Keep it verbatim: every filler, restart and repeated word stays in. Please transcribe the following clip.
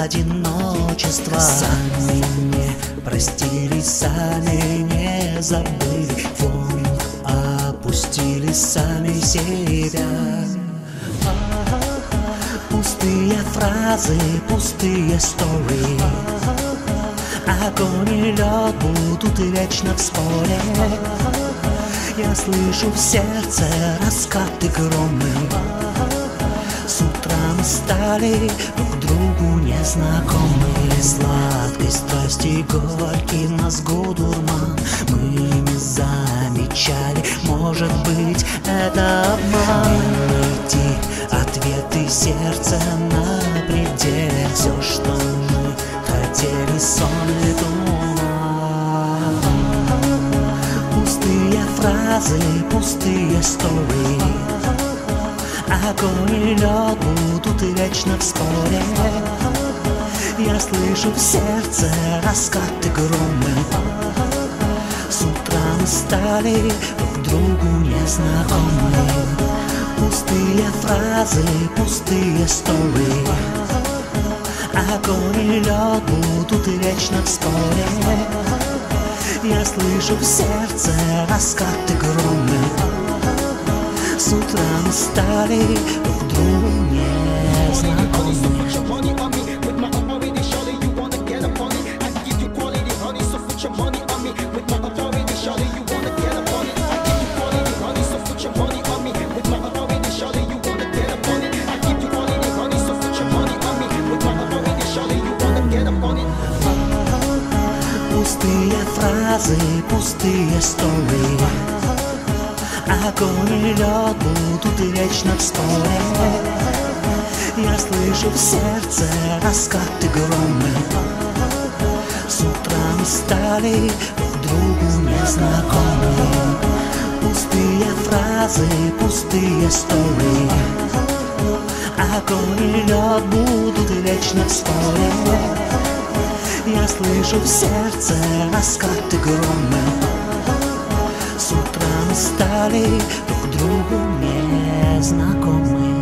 одиночества. Сами не простили, сами не забыли, фон опустили сами себя. Пустые фразы, пустые сторы, огонь и лед будут вечно в споре. Я слышу в сердце раскаты громы. С утра мы стали друг другу незнакомы. Сладкой страсти горький в мозгу дурман. Мы не замечали, может быть, это обман. Найти ответы сердца на пределе. Все, что мы хотели, сон и туман. Пустые фразы, пустые сторы, огонь и лед будут вечно в споре. Я слышу в сердце раскаты громы. С утра мы стали друг другу незнакомы. Пустые фразы, пустые сторы, огонь и лед будут вечно в споре. Я слышу в сердце раскаты громы. С утра мы стали друг другу незнакомы. Пустые фразы, пустые сторы, огонь и лед будут вечно в споре. Я слышу в сердце раскаты громы. С утра мы стали друг другу незнакомы. Пустые фразы, пустые сторы, огонь и лед будут вечно в споре. Я слышу в сердце раскаты громы. С утра мы стали друг другу незнакомы.